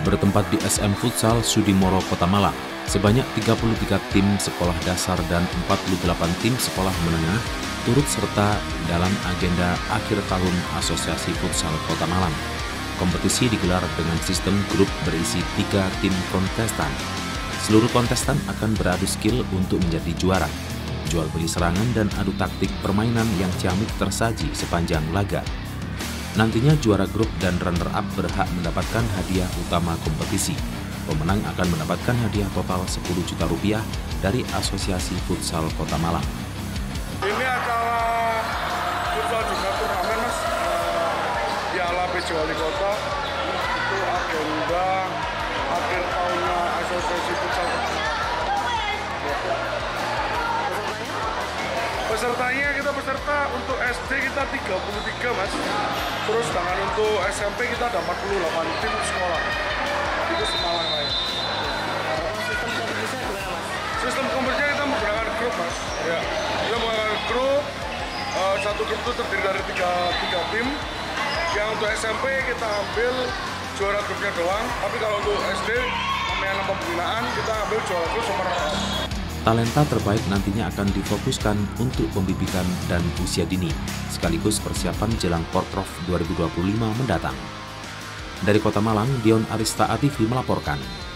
bertempat di SM Futsal Sudimoro, Kota Malang. Sebanyak 33 tim sekolah dasar dan 48 tim sekolah menengah turut serta dalam agenda akhir tahun Asosiasi Futsal Kota Malang. Kompetisi digelar dengan sistem grup berisi 3 tim kontestan. Seluruh kontestan akan beradu skill untuk menjadi juara. Jual beli serangan dan adu taktik permainan yang ciamik tersaji sepanjang laga. Nantinya juara grup dan runner-up berhak mendapatkan hadiah utama kompetisi. Pemenang akan mendapatkan hadiah total 10 juta rupiah dari Asosiasi Futsal Kota Malang. Ini acara futsal juga turnamen, Mas. Piala PJ Wali Kota itu agenda akhir tahunnya Asosiasi Futsal Kota Malang. Pesertanya kita peserta untuk SD kita 33, Mas. Terus sedangkan untuk SMP kita ada 48 tim sekolah. Itu Semalang lah ya. Sistem kompetisinya kita menggunakan grup, Mas. Ya, kita menggunakan grup. Satu grup itu terdiri dari tiga tim. Yang untuk SMP kita ambil juara grupnya doang. Tapi kalau untuk SD, namanya pembinaan, kita ambil juara grup sama runner-up. Talenta terbaik nantinya akan difokuskan untuk pembibitan dan usia dini, sekaligus persiapan jelang Porprov 2025 mendatang. Dari Kota Malang, Dion Arista ATV melaporkan.